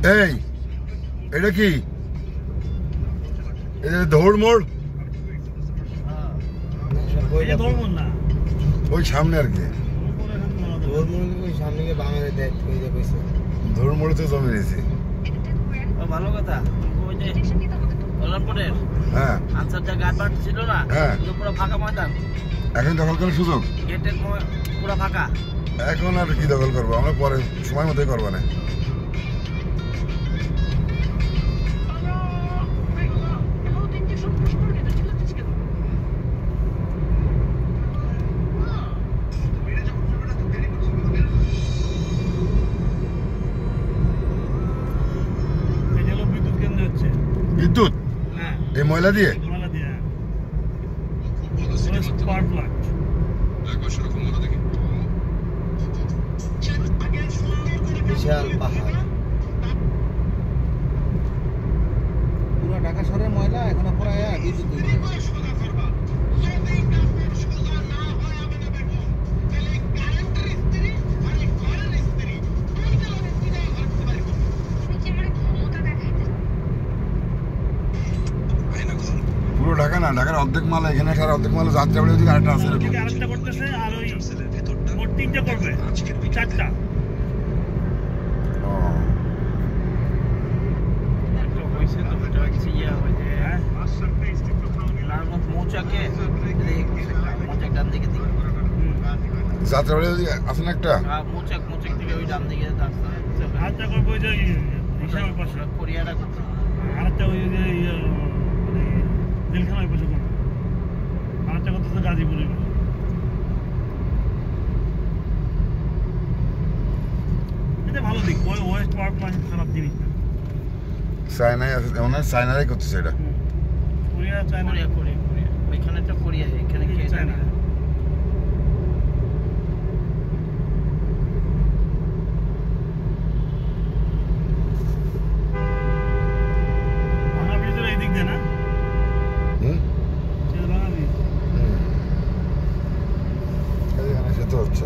এই এটা কি দৌড় মোড়? ওই সামনে আর কি দৌড় মোড়ে তো জমে নিয়েছি। ভালো কথা। হ্যাঁ ছিল না, পুরো ফাঁকা ময়দান। এখন দখল করার সুযোগ? গেটের পুরো ফাঁকা। এখন আর কি দখল করবো আমরা, পরে সময় মতোই করবো না। বিদ্যুৎ এই ময়লা দিয়ে বিশাল পাহাড়, পুরো ঢাকা শহরের ময়লা এখনো পুরো বিদ্যুৎ। পুরো ঢাকা না, ঢাকার অর্ধেক মাল এখানে, সারা অর্ধেক মাল যাত্রাবাড়ি ওদিকে আরেকটা আছে, আরেকটা করতেছে আর ওই মোট 3টে করবে, 4টা। যাত্রাবাড়ি ওদিকে আছে না একটা, আরেকটা করবে ওই যে হিসাবের পাশে কোরিয়াটা, আরেকটা ওই যে জেলখানার পাশে করবে, আরেকটা করতেছে গাজীপুরে। এটা ভালো দিক, ওয়েস্ট পাওয়ার প্ল্যান্ট খারাপ জিনিস না। চায়নায় আছে, এমন হয় চায়নারাই করতেছে এটা। কোরিয়া, চায়না, কোরিয়া ওইখানে তো কোরিয়া, এখানে কি চায়না? হচ্ছে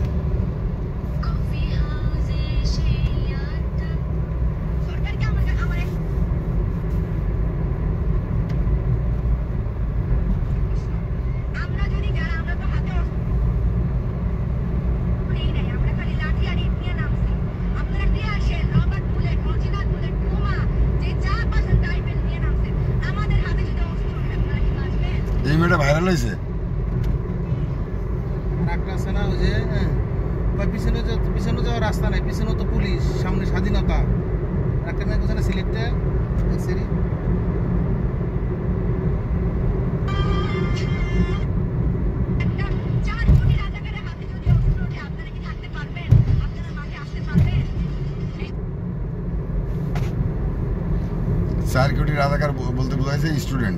এই মেয়েটা ভাইরাল হয়েছে। পিছনে যাওয়ার রাস্তা নাই, পিছনে তো পুলিশ, সামনে স্বাধীনতা। একটা মেয়ে কোথায় সিলেক্টে চার কোটি রাজাকার বলতে বোঝাইছে স্টুডেন্ট।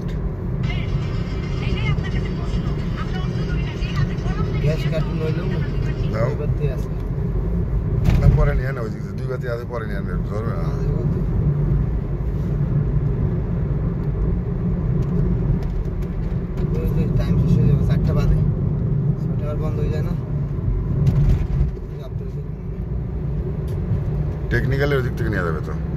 পরে নিয়ে না, ওই 2 বাতি আছে, পরে নিয়ে আনবে, ধরবে না। টাইম শেষ হয়ে যাবে, 4টা বাজে, 6টা বন্ধ হয়ে যায় না। টেকনিক্যালি ওই দিক থেকে নিয়ে যাবে তো।